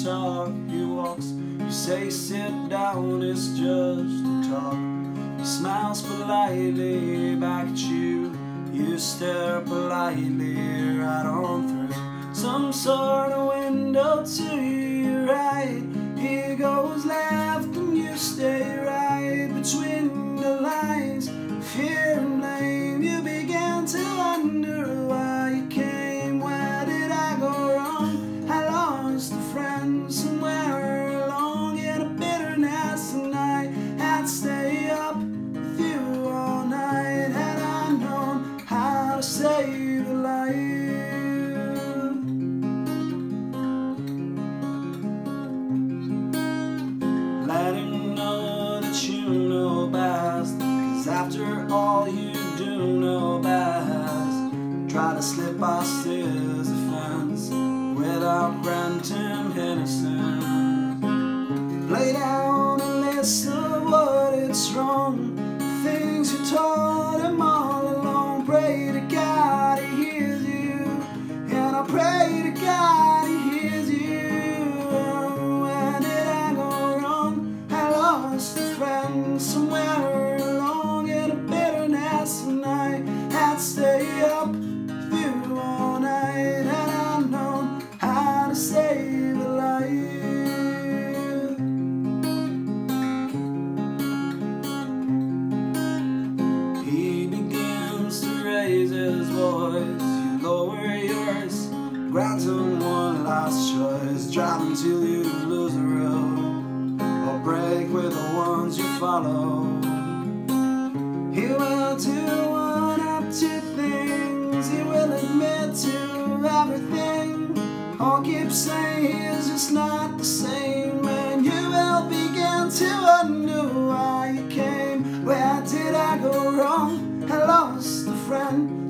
talk, he walks. You say sit down, it's just a talk. He smiles politely back at you. You stare politely right on through some sort of window to your right. He goes left and you stay right between the lines. Fear and blame, you begin to wonder why you came. Where did I go wrong? I lost a friend somewhere along in a bitterness, and I had to stay up with you all night. Had I known how to save a life, let him know that you know best, 'cause after all you do know best. Try to slip past his offense without granting innocence. Lay down a list of what it's wrong, things you taught him all along. Pray to God he hears you, and I pray to God he hears you. Where did I go wrong? I lost a friend somewhere along in a bitterness, and I had to stay up with you all night. Had I known how to save a life. He begins to raise his voice, you lower yours, grant him one last choice. Drive until you lose the road, or break with the ones you follow. He will do one up to things, he will admit to everything, or keep saying he's just not the same. And you will begin to wonder why you came. Where did I go wrong? I lost a friend